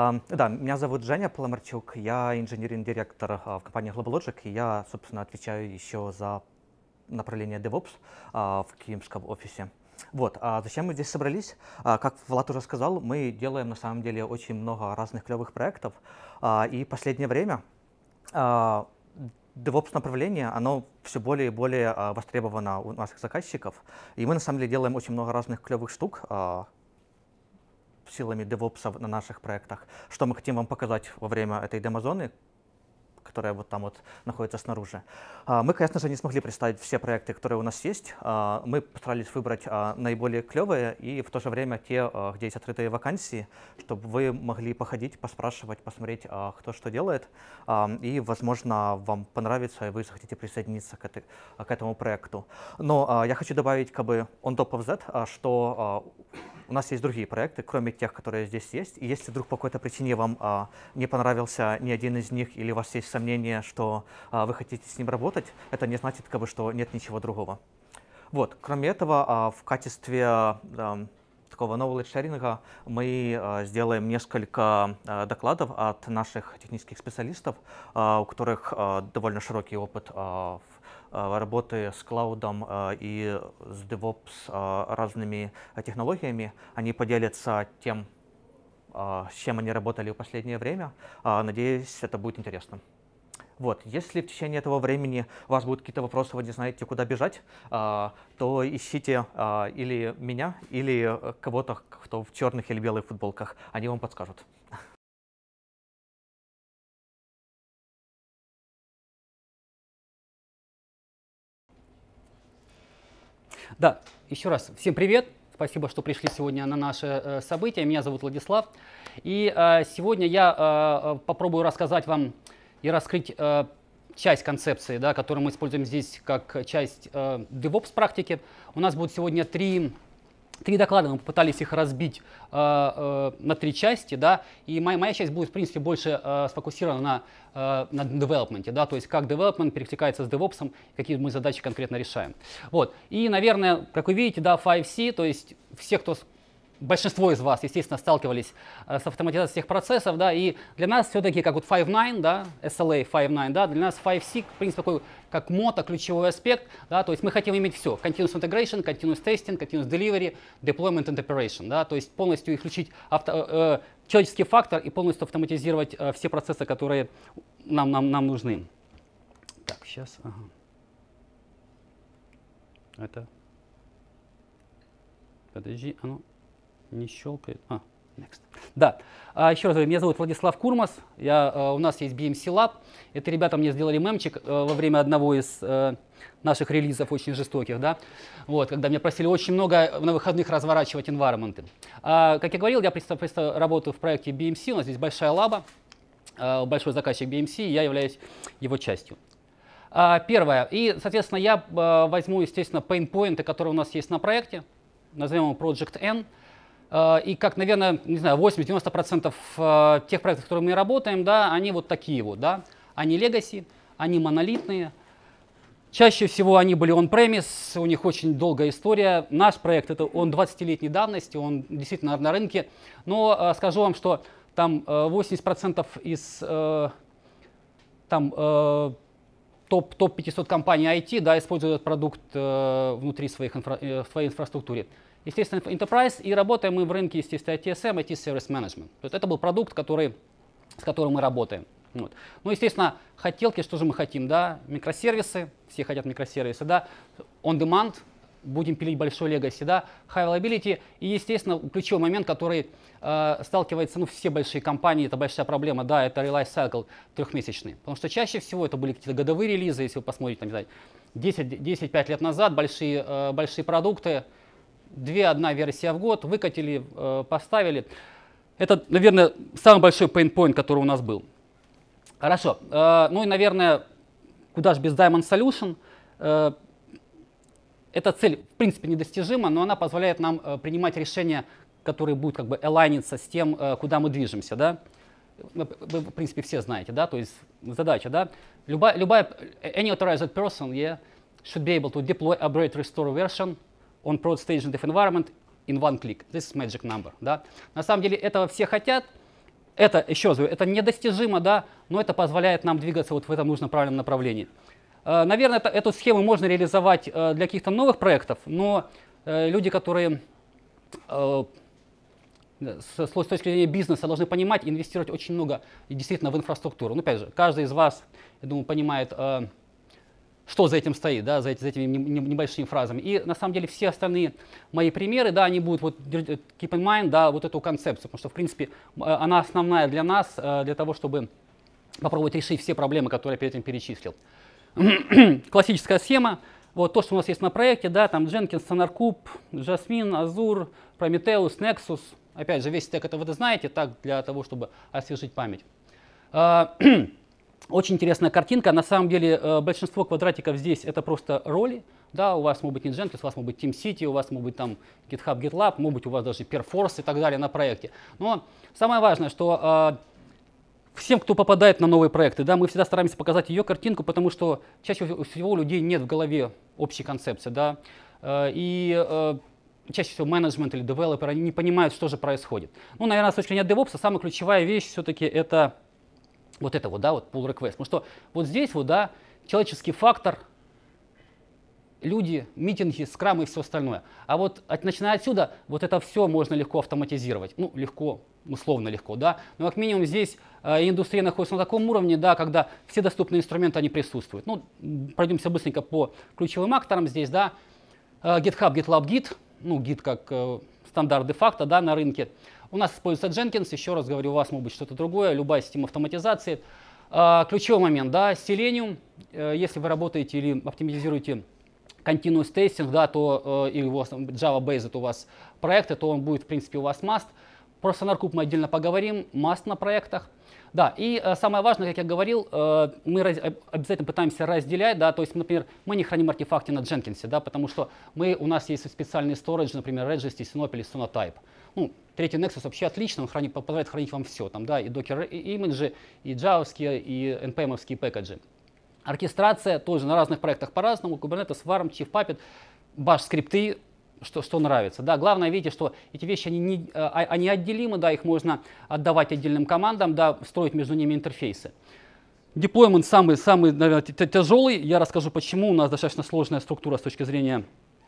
Да, меня зовут Женя Поломарчук, я инженерный-директор в компании GlobalLogic, и я, собственно, отвечаю еще за направление DevOps в киевском офисе. Вот, зачем мы здесь собрались? Как Влад уже сказал, мы делаем на самом деле очень много разных клевых проектов, и в последнее время DevOps направление, оно все более и более востребовано у наших заказчиков, и мы на самом деле делаем очень много разных клевых штук силами DevOps на наших проектах, что мы хотим вам показать во время этой демозоны, которая вот там вот находится снаружи. Мы, конечно же, не смогли представить все проекты, которые у нас есть. Мы постарались выбрать наиболее клевые и в то же время те, где есть открытые вакансии, чтобы вы могли походить, поспрашивать, посмотреть, кто что делает. И, возможно, вам понравится, и вы захотите присоединиться к этому проекту. Но я хочу добавить, как бы, on top of that, что у нас есть другие проекты, кроме тех, которые здесь есть. И если вдруг по какой-то причине вам не понравился ни один из них, или у вас есть сомнение, что вы хотите с ним работать, это не значит, как бы, что нет ничего другого. Вот. Кроме этого, в качестве такого knowledge-шеринга мы сделаем несколько докладов от наших технических специалистов, у которых довольно широкий опыт работы с клаудом и с DevOps разными технологиями. Они поделятся тем, с чем они работали в последнее время. Надеюсь, это будет интересно. Вот. Если в течение этого времени у вас будут какие-то вопросы, вы не знаете, куда бежать, то ищите или меня, или кого-то, кто в черных или белых футболках. Они вам подскажут. Да, еще раз всем привет. Спасибо, что пришли сегодня на наше событие. Меня зовут Владислав. И сегодня я попробую рассказать вам и раскрыть часть концепции, да, которую мы используем здесь как часть DevOps практики. У нас будет сегодня три доклада, мы попытались их разбить на три части, да, и моя часть будет, в принципе, больше сфокусирована на development, да, то есть как development перекликается с DevOps, какие мы задачи конкретно решаем. Вот. И, наверное, как вы видите, да, 5C, то есть все, кто... Большинство из вас, естественно, сталкивались с автоматизацией всех процессов, да, и для нас все-таки, как вот 5.9, да, SLA 5.9, да, для нас 5C, в принципе, такой, как мото, ключевой аспект, да, то есть мы хотим иметь все: continuous integration, continuous testing, continuous delivery, deployment and operation, да, то есть полностью исключить человеческий фактор и полностью автоматизировать все процессы, которые нам нужны. Так, сейчас, ага. Это, подожди, а ну. Не щелкает. Next. Да, еще раз, меня зовут Владислав Курмас, у нас есть BMC Lab. Это ребята мне сделали мемчик во время одного из наших релизов очень жестоких, да, вот, когда меня просили очень много на выходных разворачивать environment. Как я говорил, я работаю в проекте BMC, у нас здесь большая лаба, большой заказчик BMC, и я являюсь его частью. Первое, и, соответственно, я возьму, естественно, pain-поинты, которые у нас есть на проекте, назовем его Project N. И как, наверное, не знаю, 80-90% тех проектов, с которыми мы работаем, да, они вот такие вот, да. Они legacy, они монолитные. Чаще всего они были on-premise, у них очень долгая история. Наш проект, он 20-летней давности, он действительно на рынке. Но скажу вам, что там 80% из топ 500 компаний IT, да, используют этот продукт внутри своей инфраструктуры. Естественно, Enterprise, и работаем мы в рынке, естественно, ITSM, IT Service Management. То есть это был продукт, с которым мы работаем. Вот. Ну, естественно, хотелки, что же мы хотим, да, микросервисы, все хотят микросервисы, да, on-demand, будем пилить большой legacy, да, high availability, и, естественно, ключевой момент, который сталкивается, ну, все большие компании, это большая проблема, да, это release cycle трехмесячный, потому что чаще всего это были какие-то годовые релизы, если вы посмотрите, там, не знаю, 10-5 лет назад, большие продукты, 2-1 версия в год, выкатили, поставили. Это, наверное, самый большой pain point, который у нас был. Хорошо. Ну и, наверное, куда же без Diamond Solution. Эта цель, в принципе, недостижима, но она позволяет нам принимать решения, которые будут как бы алайниться с тем, куда мы движемся. Да? Вы, в принципе, все знаете, да, то есть задача, да. Any authorized person, yeah, should be able to deploy, upgrade, restore version on prod stage and environment in one click. This is magic number. Да? На самом деле этого все хотят. Это, еще раз говорю, это недостижимо, да, но это позволяет нам двигаться вот в этом нужном правильном направлении. Наверное, эту схему можно реализовать для каких-то новых проектов, но люди, которые с точки зрения бизнеса должны понимать, инвестировать очень много действительно в инфраструктуру. Ну, опять же, каждый из вас, я думаю, понимает, что за этим стоит, да, за этими небольшими фразами. И на самом деле все остальные мои примеры, да, они будут вот keep in mind, да, вот эту концепцию, потому что, в принципе, она основная для нас, для того, чтобы попробовать решить все проблемы, которые я перед этим перечислил. Классическая схема. Вот то, что у нас есть на проекте, да, там Jenkins, SonarCube, Jasmine, Azure, Prometheus, Nexus. Опять же, весь стек это вы знаете, так для того, чтобы освежить память. Очень интересная картинка. На самом деле большинство квадратиков здесь это просто роли. Да, у вас могут быть не Jenkins, у вас могут быть TeamCity, у вас могут быть там GitHub, GitLab, могут быть у вас даже Perforce и так далее на проекте. Но самое важное, что всем, кто попадает на новые проекты, да, мы всегда стараемся показать ее картинку, потому что чаще всего у людей нет в голове общей концепции, да, и чаще всего менеджмент или девелоперы, они не понимают, что же происходит. Ну, наверное, с точки зрения DevOps самая ключевая вещь все-таки это вот, да, вот pull request, потому что вот здесь вот, да, человеческий фактор, люди, митинги, скрамы и все остальное. А вот начиная отсюда, вот это все можно легко автоматизировать. Ну, легко, условно легко, да. Но как минимум здесь индустрия находится на таком уровне, да, когда все доступные инструменты, они присутствуют. Ну, пройдемся быстренько по ключевым акторам здесь, да. GitHub, GitLab, Git, ну, Git как стандарт де-факто, да, на рынке. У нас используется Jenkins, еще раз говорю, у вас может быть что-то другое, любая система автоматизации. Ключевой момент, да, Selenium, если вы работаете или оптимизируете continuous testing, да, то и у вас Java-based у вас проекты, то он будет, в принципе, у вас must. Про SonarCube мы отдельно поговорим, must на проектах. Да, и самое важное, как я говорил, мы обязательно пытаемся разделять, да, то есть, например, мы не храним артефакты на Jenkins, да, потому что у нас есть специальный storage, например, Regist, Sinop или Sonatype. Ну, третий Nexus вообще отлично, он позволяет хранить вам все, там, да, и Docker имиджи, и джавовские, и npm-овские пэкэджи. Оркестрация тоже на разных проектах по-разному, Kubernetes, Warm, Chief Puppet, Bash скрипты, что нравится. Да. Главное, видите, что эти вещи они отделимы, да, их можно отдавать отдельным командам, да, строить между ними интерфейсы. Деплоймент самый, наверное, тяжелый. Я расскажу, почему. У нас достаточно сложная структура с точки зрения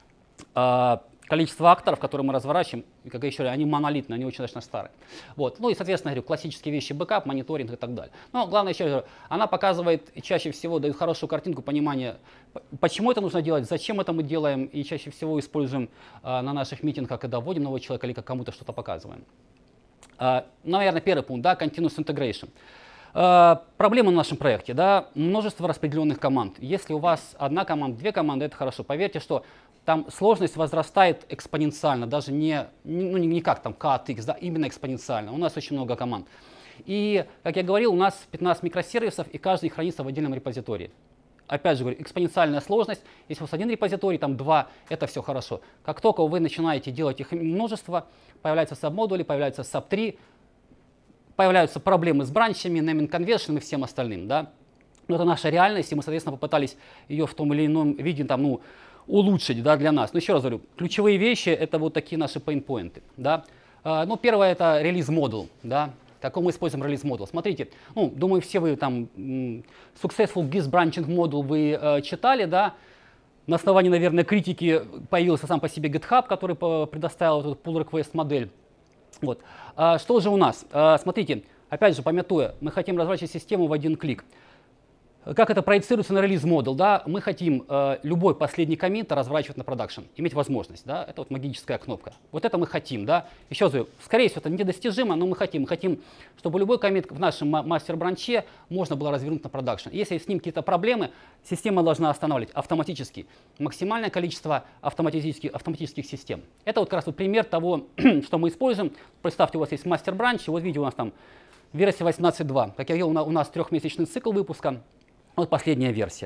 количества акторов, которые мы разворачиваем. И, как я еще говорю, они монолитные, они очень достаточно старые. Вот. Ну и, соответственно, говорю, классические вещи, бэкап, мониторинг и так далее. Но главное, еще говорю, она показывает чаще всего, дает хорошую картинку понимания, почему это нужно делать, зачем это мы делаем, и чаще всего используем на наших митингах, когда вводим нового человека или кому-то что-то показываем. Наверное, первый пункт, да, continuous integration. Проблема в нашем проекте, да, множество распределенных команд. Если у вас одна команда, две команды, это хорошо. Поверьте, что там сложность возрастает экспоненциально, даже не как там k от x, да, именно экспоненциально. У нас очень много команд. И, как я говорил, у нас 15 микросервисов, и каждый хранится в отдельном репозитории. Опять же говорю, экспоненциальная сложность. Если у вас один репозиторий, там два, это все хорошо. Как только вы начинаете делать их множество, появляются сабмодули, появляются SAP3, появляются проблемы с бранчами, naming convention и всем остальным. Да? Но это наша реальность, и мы, соответственно, попытались ее в том или ином виде там, ну, улучшить, да, для нас. Но еще раз говорю, ключевые вещи — это вот такие наши pain-поинты. Да? Ну, первое — это релиз-модул. Да? Какой мы используем релиз-модул? Смотрите, ну, думаю, все вы там Successful GIS Branching Module вы читали, да? На основании, наверное, критики появился сам по себе GitHub, который предоставил эту pull request модель. Вот. Что же у нас? Смотрите, опять же, памятуя, мы хотим разворачивать систему в один клик. Как это проецируется на релиз-модул? Да? Мы хотим любой последний коммит разворачивать на продакшн, иметь возможность. Да? Это вот магическая кнопка. Вот это мы хотим. Да? Еще раз говорю, скорее всего, это недостижимо, но мы хотим. Мы хотим, чтобы любой коммит в нашем мастер-бранче можно было развернуть на продакшн. Если с ним какие-то проблемы, система должна останавливать автоматически максимальное количество автоматических систем. Это вот как раз вот пример того, что мы используем. Представьте, у вас есть мастер-бранч, и вот видите, у нас там версия 18.2. Как я говорил, у нас трехмесячный цикл выпуска. Вот последняя версия.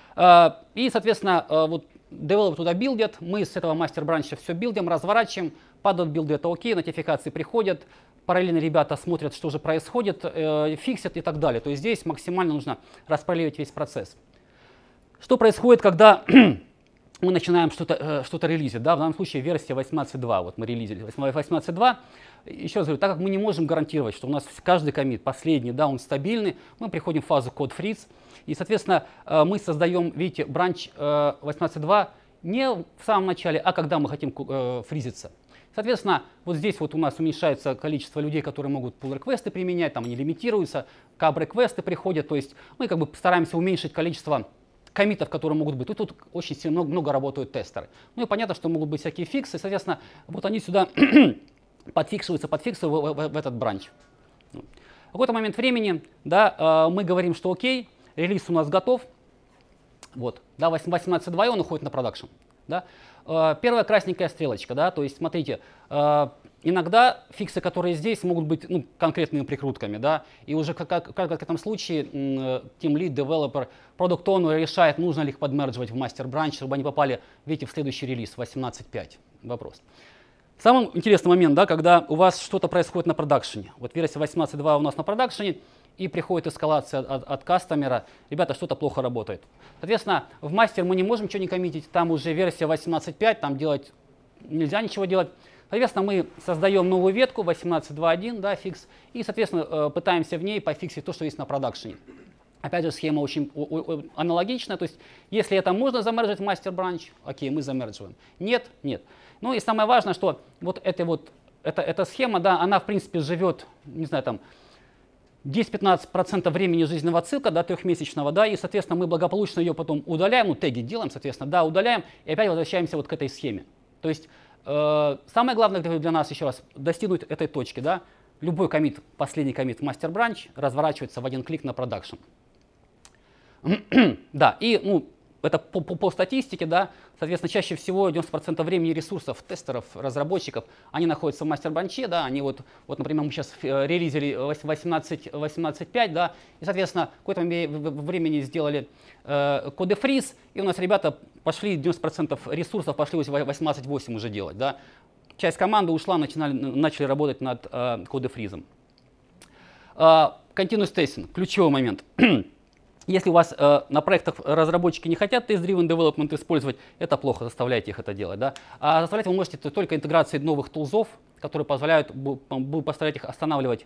И, соответственно, вот девелопер туда билдят, мы с этого мастер-бранча все билдим, разворачиваем, падают билды, это окей, нотификации приходят, параллельно ребята смотрят, что же происходит, фиксят и так далее. То есть здесь максимально нужно распараллелить весь процесс. Что происходит, когда мы начинаем что-то релизить, да, в данном случае версия 18.2, вот мы релизили 18.2. Еще раз говорю, так как мы не можем гарантировать, что у нас каждый коммит, последний, да, он стабильный, мы приходим в фазу код freeze, и, соответственно, мы создаем, видите, бранч 18.2 не в самом начале, а когда мы хотим фризиться. Соответственно, вот здесь вот у нас уменьшается количество людей, которые могут pull-реквесты применять, там они лимитируются, каб-реквесты приходят, то есть мы как бы стараемся уменьшить количество коммитов, которые могут быть. Тут очень сильно много работают тестеры. Ну и понятно, что могут быть всякие фиксы, соответственно, вот они сюда подфиксируются в этот бранч. В какой-то момент времени, да, мы говорим, что окей, релиз у нас готов, вот, да, 18.2, и он уходит на продакшн. Да. Первая красненькая стрелочка, да, то есть смотрите, иногда фиксы, которые здесь, могут быть конкретными прикрутками, да, и уже как в этом случае Team Lead, Developer, Product Owner решает, нужно ли их подмердживать в мастер бранч, чтобы они попали, видите, в следующий релиз 18.5. Вопрос. Самый интересный момент, да, когда у вас что-то происходит на продакшене. Вот версия 18.2 у нас на продакшене, и приходит эскалация от кастомера, ребята, что-то плохо работает. Соответственно, в мастер мы не можем ничего не коммитить, там уже версия 18.5, там делать нельзя ничего делать. Соответственно, мы создаем новую ветку 18.2.1, да, фикс, и, соответственно, пытаемся в ней пофиксить то, что есть на продакшене. Опять же, схема очень аналогичная, то есть если это можно замержить в мастер бранч, окей, мы замерживаем. Нет, нет. Ну и самое важное, что вот эта схема, да, она в принципе живет, не знаю, там 10-15% времени жизненного цикла, да, трехмесячного, да, и, соответственно, мы благополучно ее потом удаляем, теги делаем, соответственно, да, удаляем, и опять возвращаемся вот к этой схеме. То есть самое главное для нас, еще раз, достигнуть этой точки, да, любой коммит, последний коммит в мастер бранч разворачивается в один клик на продакшн. Да, и, это по статистике, да, соответственно, чаще всего 90% времени ресурсов тестеров, разработчиков, они находятся в мастер-бранче, да, они вот, например, мы сейчас релизили 18.5, да, и, соответственно, какое-то времени сделали коды фриз, и у нас ребята пошли, 90% ресурсов пошли 18.8 уже делать, да. Часть команды ушла, начали работать над коды фризом. Continuous testing, ключевой момент. Если у вас на проектах разработчики не хотят test-driven development использовать, это плохо, заставляйте их это делать. Да? А заставлять вы можете только интеграцией новых тулзов, которые позволяют, будут позволять их останавливать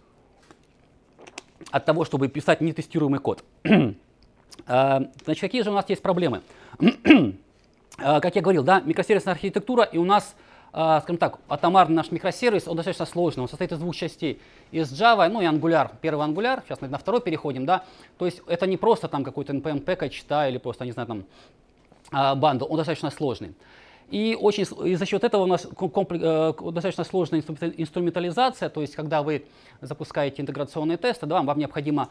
от того, чтобы писать нетестируемый код. Значит, какие же у нас есть проблемы? Как я говорил, да, микросервисная архитектура, и у нас, скажем так, атомарный наш микросервис, он достаточно сложный, он состоит из двух частей, из Java, ну и Angular, первый Angular, сейчас на второй переходим, да, то есть это не просто там какой-то npm package, да, или просто, не знаю, там, бандл, он достаточно сложный. И за счет этого у нас достаточно сложная инструментализация, то есть когда вы запускаете интеграционные тесты, да, вам необходимо,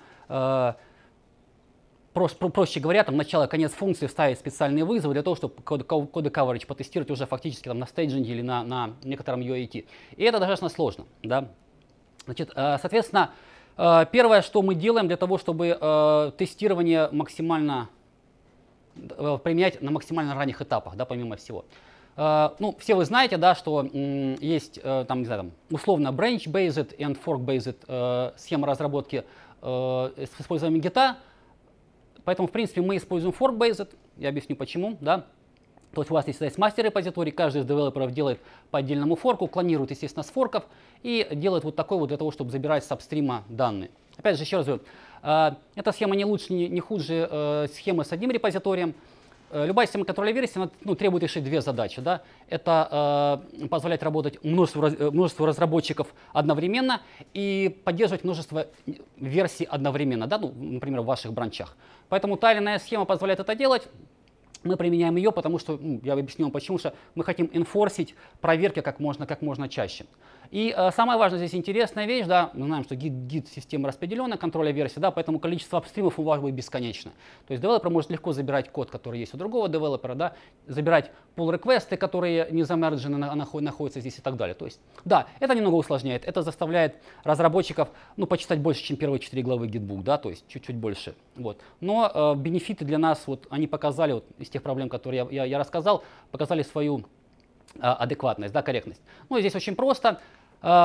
проще говоря, там начало, конец функции вставить специальные вызовы для того, чтобы коды coverage потестировать уже фактически там, на стейджинге или на некотором UAT. И это достаточно сложно. Да? Значит, соответственно, первое, что мы делаем для того, чтобы тестирование максимально применять на максимально ранних этапах, да, помимо всего. Ну, все вы знаете, да, что есть там, не знаю, там, условно branch-based and fork-based схема разработки с использованием гита. Поэтому, в принципе, мы используем fork-based, я объясню почему, да. То есть у вас есть мастер-репозиторий, каждый из девелоперов делает по отдельному форку, клонирует, естественно, с форков и делает вот такой вот для того, чтобы забирать с апстрима данные. Опять же, еще раз говорю, эта схема не лучше, не хуже схемы с одним репозиторием. Любая система контроля версии требует решить две задачи. Да? Это позволять работать множеству разработчиков одновременно и поддерживать множество версий одновременно, да? Ну, например, в ваших бранчах. Поэтому тайленная схема позволяет это делать. Мы применяем ее, потому что, я объясню вам почему, что мы хотим энфорсить проверки как можно чаще. И самая важная здесь интересная вещь, да, мы знаем, что гид система распределенная, контроля версии, да, поэтому количество апстримов у вас будет бесконечно. То есть девелопер может легко забирать код, который есть у другого девелопера, да, забирать pull-реквесты, которые не замерджены, находятся здесь и так далее. То есть, да, это немного усложняет, это заставляет разработчиков, почитать больше, чем первые 4 главы гитбук, да, то есть чуть-чуть больше. Вот. Но бенефиты для нас, вот, они показали, вот, из тех проблем, которые я рассказал, показали свою адекватность, да, корректность. Ну и здесь очень просто.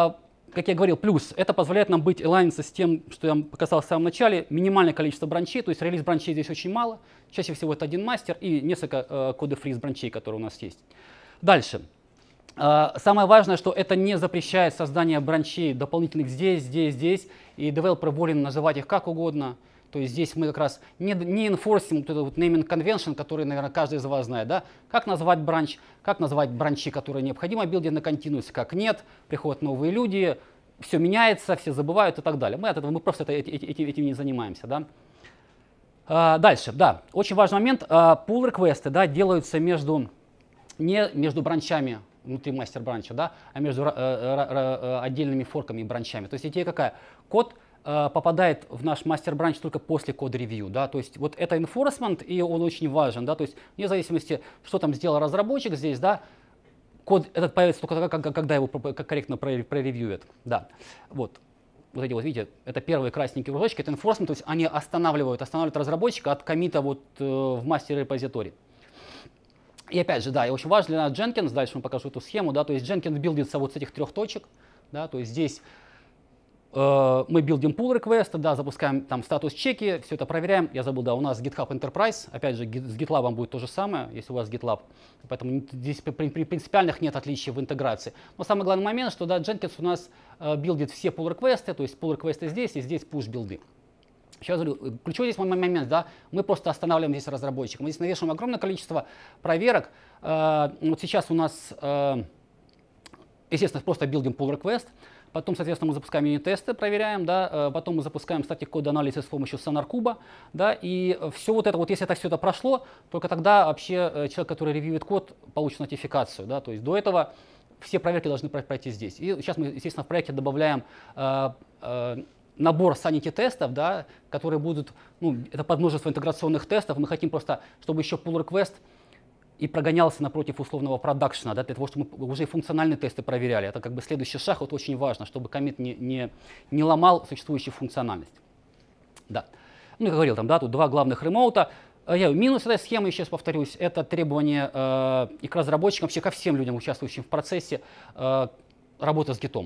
как я говорил, плюс, это позволяет нам быть алайниться с тем, что я вам показал в самом начале, минимальное количество бранчей, то есть релиз бранчей здесь очень мало, чаще всего это один мастер и несколько коды фриз бранчей, которые у нас есть. Дальше. Самое важное, что это не запрещает создание бранчей дополнительных здесь, и девелопер волен называть их как угодно. То есть здесь мы как раз не enforcing вот этот вот naming convention, который, наверное, каждый из вас знает, да? Как назвать бранч, как назвать бранчи, которые необходимо билдить на continuous, как нет, приходят новые люди, все меняется, все забывают и так далее. Мы просто этим не занимаемся, да? Дальше, да, очень важный момент, pull реквесты, да, делаются не между бранчами внутри мастер-бранча, да, а между отдельными форками и бранчами. То есть идея какая? Код попадает в наш мастер-бранч только после код-ревью, да, то есть вот это enforcement, и он очень важен, да, то есть вне зависимости, что там сделал разработчик здесь, да, код этот появится только тогда, когда его корректно проревьюет, да, вот эти вот, видите, это первые красненькие кружочки, это enforcement, то есть они останавливают разработчика от коммита вот в мастер-репозитории. И опять же, да, и очень важно для нас Jenkins, дальше я покажу эту схему, да, то есть Jenkins билдится вот с этих 3 точек, да, то есть здесь мы билдим pull request, да, запускаем там статус-чеки, все это проверяем. Я забыл, да, у нас GitHub Enterprise, опять же, с GitLab будет то же самое, если у вас GitLab. Поэтому здесь принципиальных нет отличий в интеграции. Но самый главный момент, что да, Jenkins у нас билдит все pull request, то есть pull request здесь и здесь push билды. Сейчас говорю, ключевой здесь момент, да, мы просто останавливаем здесь разработчика. Мы здесь навешиваем огромное количество проверок. Вот сейчас у нас, естественно, просто билдим pull request. Потом, соответственно, мы запускаем юнит-тесты, проверяем, да, потом мы запускаем static code анализ с помощью SonarCube, да, и все вот это, вот если все это прошло, только тогда вообще человек, который ревьюет код, получит нотификацию, да, то есть до этого все проверки должны пройти здесь. И сейчас мы, естественно, в проекте добавляем набор sanity-тестов, да, которые будут, ну, это подмножество интеграционных тестов, мы хотим просто, чтобы еще pull request и прогонялся напротив условного продакшена, да, для того, чтобы мы уже функциональные тесты проверяли. Это как бы следующий шаг, вот очень важно, чтобы коммит не ломал существующую функциональность. Да. Ну, я говорил, там, да, тут 2 главных ремоута. Минус этой схемы, еще раз повторюсь, это требование и к разработчикам, вообще ко всем людям, участвующим в процессе работы с гитом.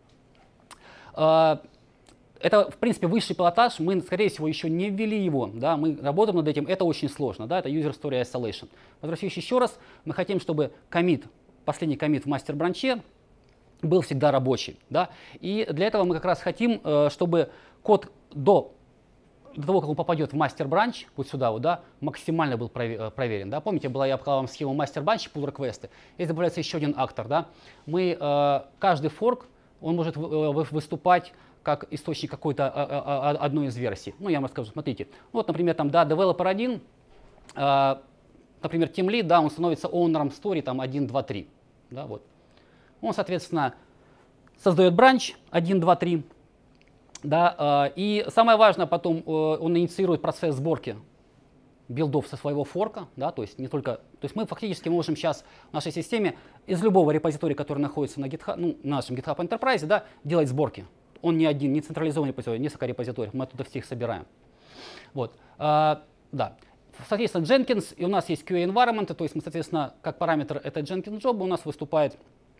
Это, в принципе, высший пилотаж, мы, скорее всего, еще не ввели его, да, мы работаем над этим, это очень сложно, да, это user story isolation. Возвращаюсь еще раз, мы хотим, чтобы последний коммит в мастер-бранче был всегда рабочий, да, и для этого мы как раз хотим, чтобы код до того, как он попадет в мастер-бранч, вот сюда, вот, да, максимально был проверен, да, помните, я показал вам схему мастер-бранча, pull request, здесь добавляется еще один актор, да, каждый форк, он может выступать как источник какой-то одной из версий. Ну, я вам расскажу, смотрите. Вот, например, там, да, developer 1, например, team lead, да, он становится ownerом story, там, 1, 2, 3. Да, вот. Он, соответственно, создает бранч 1, 2, 3. Да, и самое важное, потом он инициирует процесс сборки билдов со своего форка, да, то есть не только, то есть мы фактически можем сейчас в нашей системе из любого репозитория, который находится на GitHub, ну, нашем GitHub Enterprise, да, делать сборки. Он не один, не централизованный репозиторий, несколько репозиториев, мы оттуда всех собираем. Вот, да. Соответственно, Jenkins, и у нас есть QA environment, то есть мы, соответственно, как параметр этой Jenkins job у нас выступает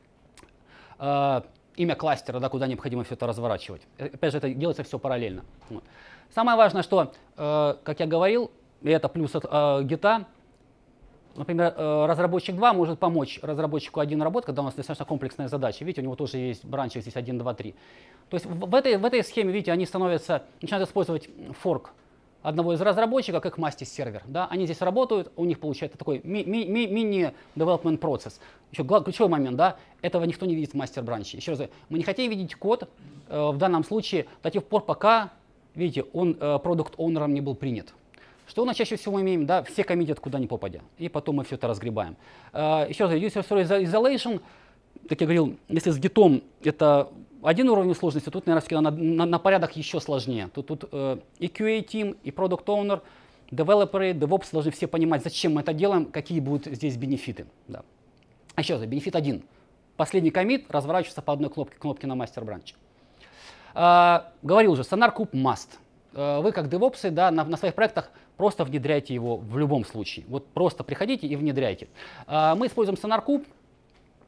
имя кластера, да, куда необходимо все это разворачивать. Опять же, это делается все параллельно. Вот. Самое важное, что, как я говорил, и это плюс от гита, например, разработчик 2 может помочь разработчику 1 работать, когда у нас достаточно комплексная задача. Видите, у него тоже есть бранчи здесь 1, 2, 3. То есть в этой схеме, видите, они начинают использовать форк одного из разработчиков как мастер-сервер. Да? Они здесь работают, у них получается такой мини-development процесс. Еще ключевой момент, да, этого никто не видит в мастер-бранче. Еще раз, мы не хотим видеть код в данном случае до тех пор, пока, видите, он продукт-оунером не был принят. Что у нас чаще всего имеем? Да, все коммитят куда ни попадя, и потом мы все это разгребаем. Еще раз, user story isolation, как я говорил, если с гитом это один уровень сложности, тут, наверное, на порядок еще сложнее. Тут и QA-team, и Product Owner, девелоперы, DevOps должны все понимать, зачем мы это делаем, какие будут здесь бенефиты. Да. Еще раз, бенефит 1. Последний коммит разворачивается по одной кнопке на мастер-бранче. Говорил же, SonarCube must. Вы, как DevOps, да, на своих проектах просто внедряйте его в любом случае. Вот просто приходите и внедряйте. Мы используем SonarCube.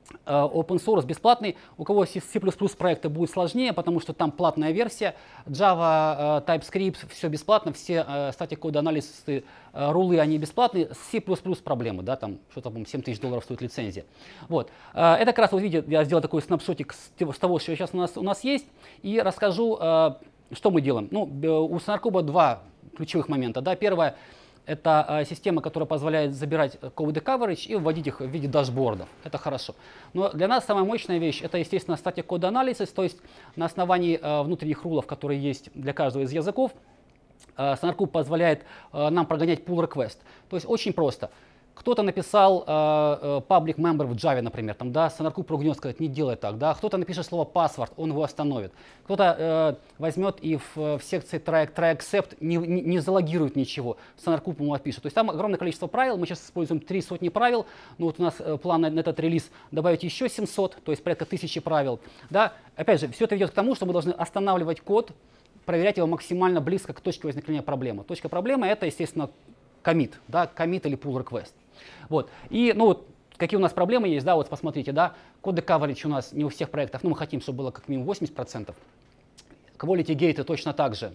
open source бесплатный. У кого C++ проекты будет сложнее, потому что там платная версия. Java, TypeScript, все бесплатно, все static code анализы, рулы, они бесплатные. С C++ проблемы, да, там что-то, по-моему, $7000 стоит лицензия. Вот. Это как раз, вот видите, я сделал такой снапшотик с того, что сейчас у нас есть, и расскажу, что мы делаем. Ну, у SonarCube два ключевых момента. Да. Первое — это система, которая позволяет забирать code coverage и вводить их в виде дашбордов. Это хорошо. Но для нас самая мощная вещь — это, естественно, static code analysis, то есть на основании внутренних рулов, которые есть для каждого из языков, SonarCube позволяет нам прогонять pull request. То есть очень просто. Кто-то написал public member в Java, например, там, да, SonarCube прогнет, сказать, не делай так, да. Кто-то напишет слово password, он его остановит. Кто-то возьмет и в секции try accept не залогирует ничего, SonarCube ему отпишет. То есть там огромное количество правил, мы сейчас используем 300 правил, но вот у нас план на этот релиз добавить еще 700, то есть порядка 1000 правил. Да. Опять же, все это ведет к тому, что мы должны останавливать код, проверять его максимально близко к точке возникновения проблемы. Точка проблемы — это, естественно, commit, да, commit или pull request. Вот. И, ну, вот, какие у нас проблемы есть, да, вот посмотрите, да, коды coverage у нас не у всех проектов, ну, мы хотим, чтобы было как минимум 80%. Quality gate точно так же.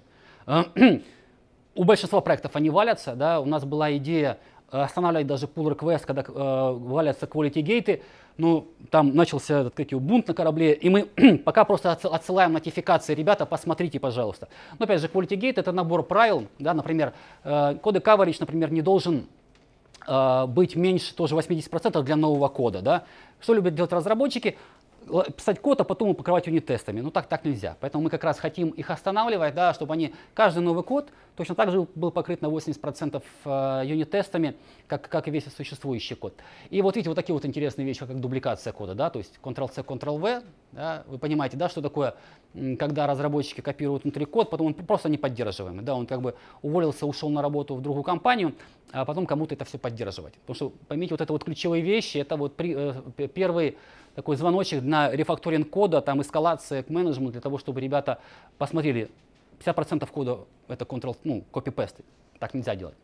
У большинства проектов они валятся, да, у нас была идея останавливать даже pull request, когда валятся quality gate, ну, там начался бунт на корабле, и мы пока просто отсылаем нотификации, ребята, посмотрите, пожалуйста. Но опять же, quality gate — это набор правил, да, например, коды coverage, например, не должен быть меньше тоже 80% для нового кода. Да? Что любят делать разработчики? Писать код, а потом покрывать юнит-тестами. Ну так нельзя. Поэтому мы как раз хотим их останавливать, да, чтобы каждый новый код точно так же был покрыт на 80% юнит-тестами, как и весь существующий код. И вот видите, вот такие вот интересные вещи, как дубликация кода, да, то есть Ctrl-C, Ctrl-V. Да, вы понимаете, да, что такое, когда разработчики копируют внутри код, потом он просто не поддерживаемый. Да, он как бы уволился, ушел на работу в другую компанию, а потом кому-то это все поддерживать. Потому что, поймите, вот это вот ключевые вещи, это вот первый такой звоночек на рефакторинг кода, там эскалация к менеджменту, для того, чтобы ребята посмотрели, 50% кода это copy-paste, так нельзя делать.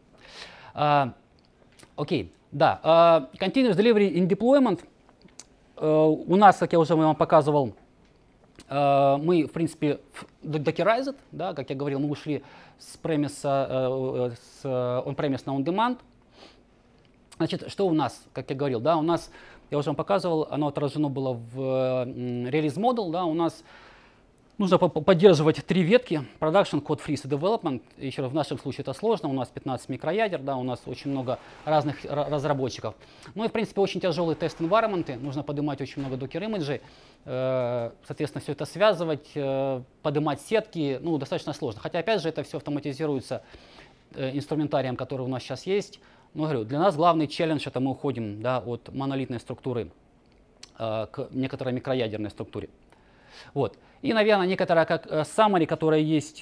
Окей, да, continuous delivery in deployment. У нас, как я уже вам показывал, мы, в принципе, dockerized, да, как я говорил, мы ушли с премиса, с on-premise на on-demand. Значит, что у нас, как я говорил, да, у нас, я уже вам показывал, оно отражено было в релиз model, да, у нас нужно поддерживать 3 ветки: Production, Code Freeze и Development. Еще раз, в нашем случае это сложно, у нас 15 микроядер, да, у нас очень много разных разработчиков. Ну и, в принципе, очень тяжелые тест-environment, нужно поднимать очень много докер-имиджей, соответственно, все это связывать, поднимать сетки, ну, достаточно сложно. Хотя, опять же, это все автоматизируется инструментарием, который у нас сейчас есть. Но, говорю, для нас главный челлендж — это мы уходим, да, от монолитной структуры к некоторой микроядерной структуре. Вот. И, наверное, некоторая как summary, которая есть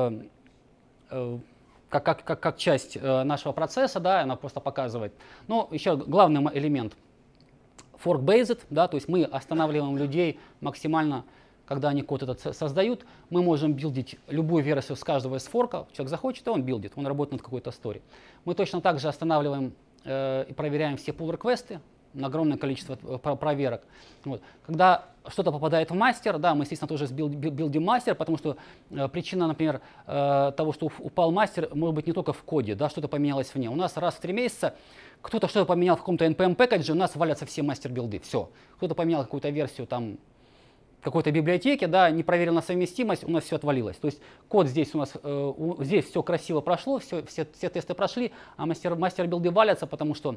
как часть нашего процесса, да, она просто показывает. Но еще главный элемент — fork-based, да, то есть мы останавливаем людей максимально, когда они код этот создают. Мы можем билдить любую версию с каждого из форка. Человек захочет, и он билдит, он работает над какой-то story. Мы точно так же останавливаем и проверяем все pull-реквесты на огромное количество проверок. Вот. Когда что-то попадает в мастер, да, мы, естественно, тоже билдим мастер, потому что причина, например, того, что упал мастер, может быть не только в коде, да, что-то поменялось вне. У нас раз в 3 месяца кто-то что-то поменял в каком-то NPM-пэкэдже, у нас валятся все мастер-билды, все. Кто-то поменял какую-то версию там какой-то библиотеки, да, не проверил на совместимость, у нас все отвалилось. То есть код здесь у нас, здесь все красиво прошло, все тесты прошли, а мастер-билды валятся, потому что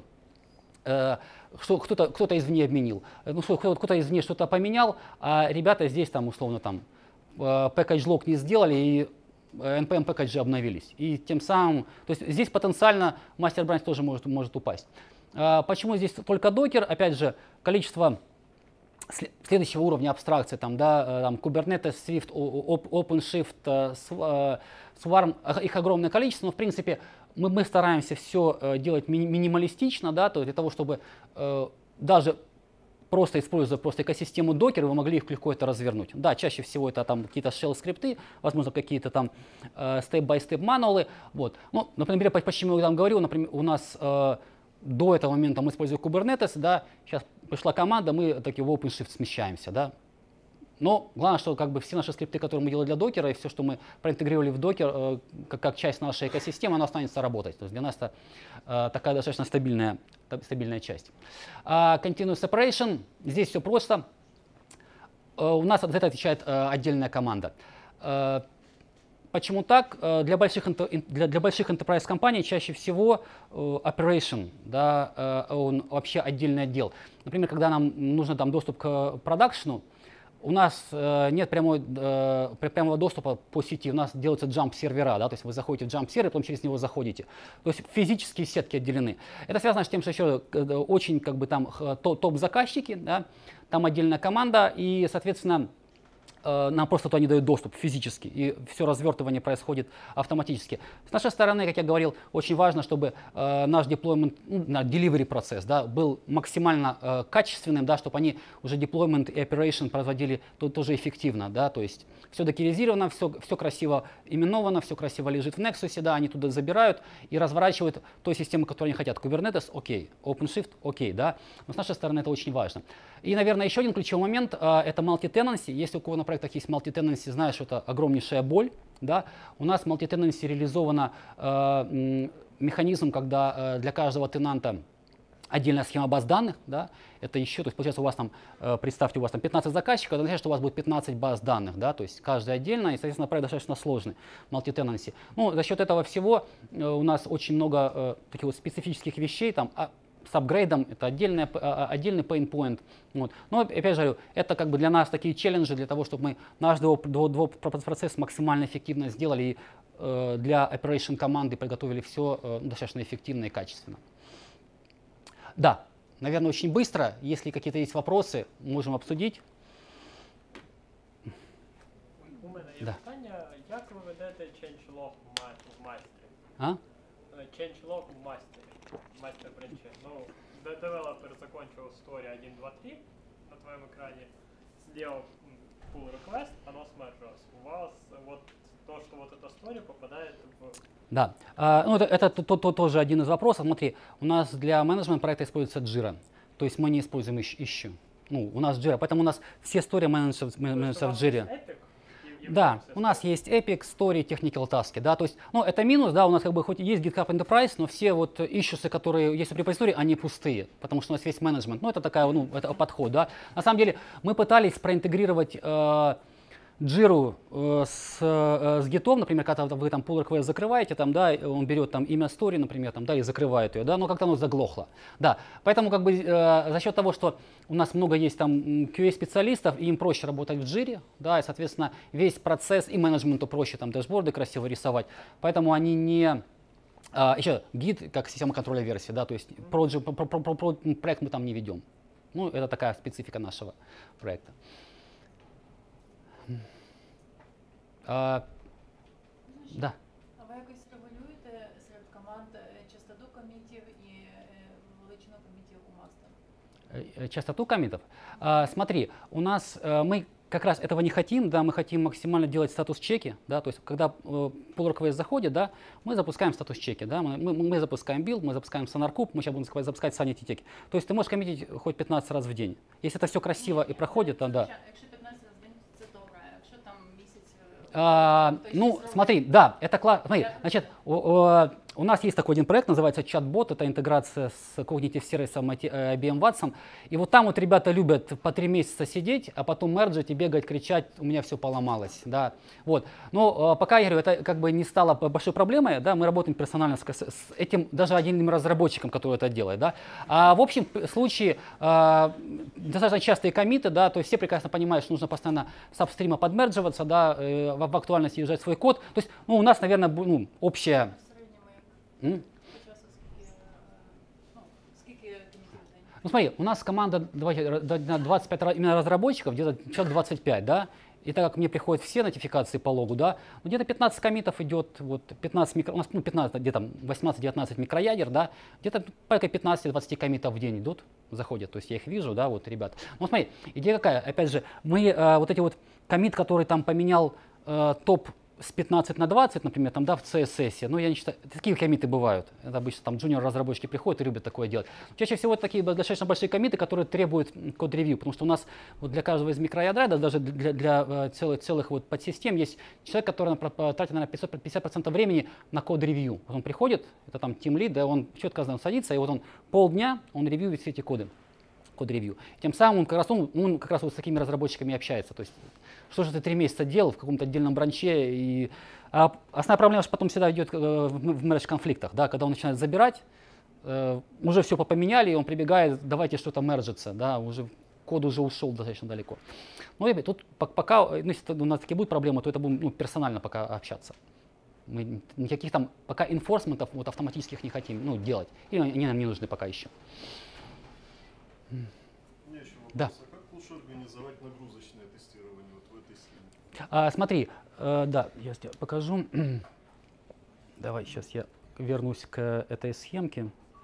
кто-то извне обменил, ну, кто-то извне что-то поменял, а ребята здесь там условно там package-log не сделали и npm package обновились. И тем самым, то есть здесь потенциально мастер-бранч тоже может упасть. Почему здесь только докер? Опять же, количество следующего уровня абстракции, там, да, там, Kubernetes, Swift, OpenShift, Swarm, их огромное количество, но в принципе мы стараемся все делать минималистично, да, то есть для того, чтобы даже просто используя просто экосистему Docker, вы могли их легко это развернуть. Да, чаще всего это там какие-то shell-скрипты, возможно, какие-то там степ-бай-степ мануалы. Вот. Ну, например, почему я там говорю, например, у нас до этого момента мы используем Kubernetes, да, сейчас пришла команда, мы таки в OpenShift смещаемся, да. Но главное, что как бы все наши скрипты, которые мы делали для докера, и все, что мы проинтегрировали в докер, как часть нашей экосистемы, оно останется работать. То есть для нас это такая достаточно стабильная часть. Continuous Separation, здесь все просто. У нас за это отвечает отдельная команда. Почему так? Для больших enterprise компаний чаще всего operation, да, он вообще отдельный отдел. Например, когда нам нужен там доступ к продакшену, у нас нет прямого доступа по сети, у нас делаются джамп-сервера, да, то есть вы заходите в джамп-сервер, потом через него заходите. То есть физические сетки отделены. Это связано с тем, что еще очень как бы там топ-заказчики, да, там отдельная команда, и, соответственно, нам просто туда не дают доступ физически, и все развертывание происходит автоматически. С нашей стороны, как я говорил, очень важно, чтобы наш deployment, delivery процесс, да, был максимально качественным, да, чтобы они уже deployment и operation производили тоже эффективно. Да, то есть все докеризировано, все красиво именовано, все красиво лежит в Nexus, да, они туда забирают и разворачивают той системы, которую они хотят. Kubernetes, окей, OpenShift, окей, да, но с нашей стороны это очень важно. И, наверное, еще один ключевой момент это multi-tenancy. Если у кого на проектах есть multi-tenancy, знаешь, что это огромнейшая боль. Да? У нас multi-tenancy реализована механизм, когда для каждого тенанта отдельная схема баз данных. Да? Это еще, то есть получается у вас там, представьте, у вас там 15 заказчиков, это означает, что у вас будет 15 баз данных. Да? То есть каждая отдельно, и, соответственно, проект достаточно сложный, multi-tenancy. Ну, за счет этого всего у нас очень много таких вот специфических вещей, там, с апгрейдом это отдельный pain point. Вот. Но опять же говорю, это как бы для нас такие челленджи для того, чтобы мы наш процесс максимально эффективно сделали и для operation команды подготовили все достаточно эффективно и качественно. Да, наверное, очень быстро. Если какие-то есть вопросы, можем обсудить. У мене є питання, як ви ведете changelog в мастері? Changelog в мастері. Мастер бренче. Ну, девелопер закончил story 1, 2, 3 на твоем экране, сделал pull request, оно смержилось. У вас вот то, что вот эта story попадает в... Да, ну, это тоже один из вопросов. Смотри, у нас для менеджмент проекта используется Jira, то есть мы не используем issue. Ну, у нас Jira, поэтому у нас все story менеджеры в Jira. Да, у нас есть Epic, Story, Technical Task, да, то есть, ну, это минус, да, у нас как бы хоть есть GitHub Enterprise, но все вот issues, которые есть в репозитории, они пустые, потому что у нас весь менеджмент, ну, это такая, ну, это подход, да. На самом деле, мы пытались проинтегрировать Jira с Git'ом, например, когда вы там pull request закрываете, там, да, он берет там имя story, например, там, да, и закрывает ее, да, но как-то оно заглохло, да. Поэтому как бы за счет того, что у нас много есть там QA-специалистов, и им проще работать в Jira, да, и, соответственно, весь процесс и менеджменту проще там дэшборды красиво рисовать, поэтому они не... еще Git как система контроля версии, да, то есть проект мы там не ведем. Ну, это такая специфика нашего проекта. Да. А ви якось регулюєте серед команд частоту комітів і величину комітів у мастер? Частоту коммитов? Смотри, у нас мы как раз этого не хотим, да, мы хотим максимально делать статус-чеки, да, то есть когда pull request заходит, да, мы запускаем статус-чеки, да, мы запускаем билд, мы запускаем SonarCube, мы сейчас будем запускать sanity-теки. То есть ты можешь коммитить хоть 15 раз в день. Если это все красиво и проходит, то да. Якщо 15 раз в день, це добре, а якщо там місяць... Ну, смотри, да, это классно. Смотри, значит, у нас есть такой один проект, называется чат-бот, это интеграция с Cognitive сервисом IBM Watson. И вот там вот ребята любят по 3 месяца сидеть, а потом мерджить и бегать, кричать, у меня все поломалось. Да. Вот. Но пока, я говорю, это как бы не стало большой проблемой, да, мы работаем персонально с этим даже отдельным разработчиком, который это делает. Да. А в общем случае достаточно частые коммиты, да, то есть все прекрасно понимают, что нужно постоянно с апстрима подмердживаться, да, в актуальности езжать свой код. То есть ну, у нас, наверное, ну, общая... Ну смотри, у нас команда, давайте, 25 именно разработчиков, где-то человек 25, да, и так как мне приходят все нотификации по логу, да, где-то 15 коммитов идет, вот 15 микро, у нас, ну, 15, где-то 18-19 микроядер, да, где-то порядка 15-20 коммитов в день идут, заходят, то есть я их вижу, да, вот, ребят. Ну смотри, идея какая, опять же, мы вот эти вот коммит, который там поменял топ с 15 на 20, например, там, да, в CSS, но я не считаю, такие коммиты бывают. Это обычно там джуниор-разработчики приходят и любят такое делать. Чаще всего это такие достаточно большие коммиты, которые требуют код-ревью, потому что у нас вот для каждого из микроядра, даже для целых вот подсистем есть человек, который тратит, наверное, 50% времени на код-ревью. Вот он приходит, это там тимлид, да, он четко садится, и вот он полдня, он ревьюет все эти коды. Код-ревью. Тем самым он как раз вот с такими разработчиками общается. То есть, что же ты 3 месяца делал в каком-то отдельном бранче. И основная проблема, что потом всегда идет в мердж-конфликтах. Да, когда он начинает забирать, уже все поменяли, и он прибегает, давайте что-то мерджиться. Да, уже код уже ушел достаточно далеко. Но и тут пока, ну, если у нас такие будут проблемы, то это будем персонально пока общаться. Мы никаких там пока инфорсментов вот, автоматических не хотим делать. И они нам не нужны пока еще. У меня еще вопрос. Да. А как лучше организовать нагрузочное тестирование вот в этой схеме? Смотри, да, я тебе покажу. Давай, сейчас я вернусь к этой схемке.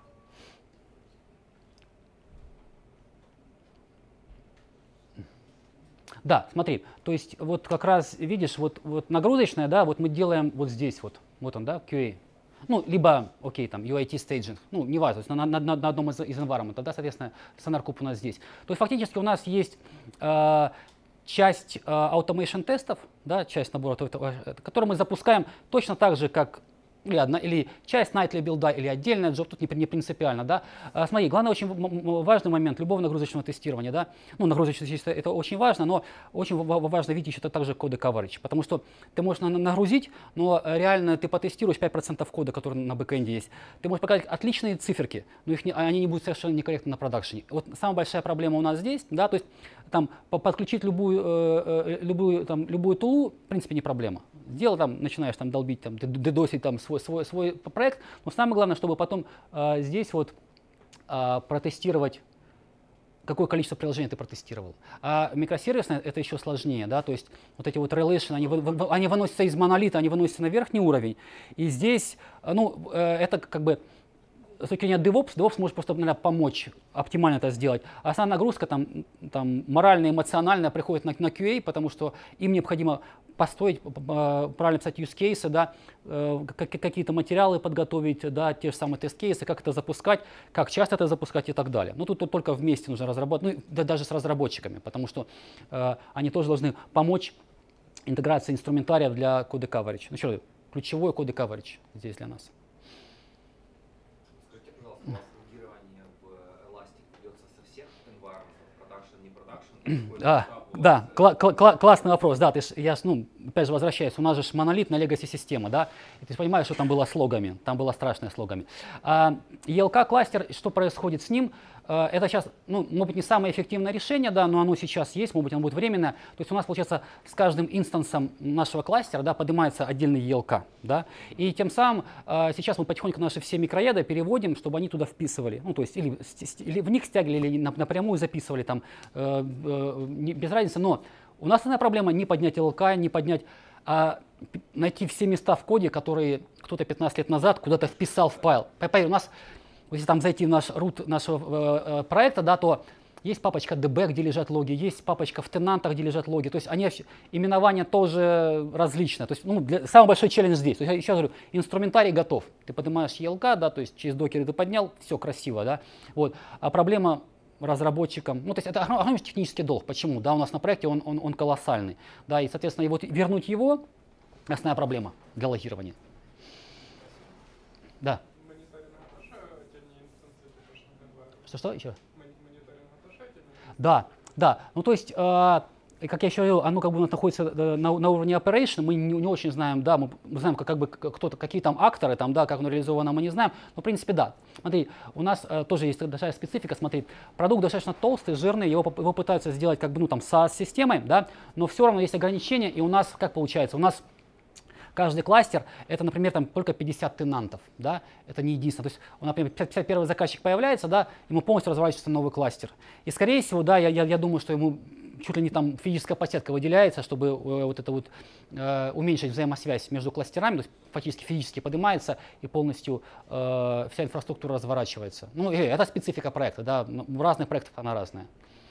Да, смотри, то есть вот как раз видишь, вот нагрузочная, да, вот мы делаем вот здесь вот он, да, QA. Ну, либо, окей, там, UAT стейджинг, ну, не важно, то есть на одном из environment, да, соответственно, SonarCube у нас здесь. То есть фактически у нас есть часть automation тестов, да, часть набора, которую мы запускаем точно так же, как или часть nightly билда, или отдельная job, тут не принципиально, да. Смотри, главный очень важный момент любого нагрузочного тестирования, да. Ну, нагрузочное тестирование это очень важно, но очень важно видеть еще также коды coverage, потому что ты можешь нагрузить, но реально ты потестируешь 5% кода, который на бэкэнде есть. Ты можешь показать отличные циферки, но они не будут совершенно некорректны на продакшене. Вот самая большая проблема у нас здесь, да, то есть там подключить любую тулу, в принципе, не проблема. Дело там, начинаешь там долбить, там, дедосить там свой проект, но самое главное, чтобы потом здесь вот протестировать, какое количество приложений ты протестировал. А микросервисное это еще сложнее, да, то есть вот эти вот relation, они выносятся из монолита, они выносятся на верхний уровень, и здесь, ну, это как бы с точки зрения DevOps может просто, наверное, помочь оптимально это сделать. А основная нагрузка там моральная, эмоциональная приходит на QA, потому что им необходимо построить, правильно писать use cases, да, какие-то материалы подготовить, да, те же самые тест-кейсы, как это запускать, как часто это запускать и так далее. Но тут только вместе нужно разрабатывать, ну, да, даже с разработчиками, потому что они тоже должны помочь интеграции инструментария для коды coverage. Ну, еще ключевой коды coverage здесь для нас. Да, классный вопрос, да, опять же возвращаюсь, у нас же монолит на legacy система, да, и ты понимаешь, что там было с логами, там было страшное с логами. ELK кластер, что происходит с ним, это сейчас, может быть, не самое эффективное решение, да, но оно сейчас есть, может быть, оно будет временное. То есть у нас, получается, с каждым инстансом нашего кластера, да, поднимается отдельный ELK, да, и тем самым сейчас мы потихоньку наши все микрояды переводим, чтобы они туда вписывали, ну, то есть или в них стягивали, или напрямую записывали, там, без разницы, но у нас одна проблема не поднять ELK, не поднять, а найти все места в коде, которые кто-то 15 лет назад куда-то вписал в файл. Поверь, у нас, если там зайти в наш root нашего проекта, да, то есть папочка db, где лежат логи, есть папочка в тенантах, где лежат логи. То есть именование тоже различное. То есть, самый большой челлендж здесь. То есть, я еще говорю, инструментарий готов. Ты поднимаешь ELK, да, то есть через докеры ты поднял, все красиво, да. Вот. А проблема разработчикам, то есть это огромный технический долг. Почему? Да, у нас на проекте он колоссальный. Да, и, соответственно, вернуть его — основная проблема для логирования. Да. Что? Еще? Да. Ну то есть, как я еще говорил, оно как бы находится на уровне operation, мы не очень знаем, да, мы знаем, какие там акторы, там, да, как оно реализовано, мы не знаем, но в принципе да. Смотри, у нас тоже есть такая специфика, смотри, продукт достаточно толстый, жирный, его пытаются сделать как бы, SaaS-системой, да, но все равно есть ограничения, и у нас, как получается, у нас каждый кластер — это, например, там только 50 тенантов, да, это не единственное. То есть, например, 51-й заказчик появляется, да, ему полностью разворачивается новый кластер. И, скорее всего, да, я думаю, что ему чуть ли не там физическая площадка выделяется, чтобы уменьшить взаимосвязь между кластерами, то есть фактически физически поднимается и полностью вся инфраструктура разворачивается. Это специфика проекта, да, в разных проектах она разная.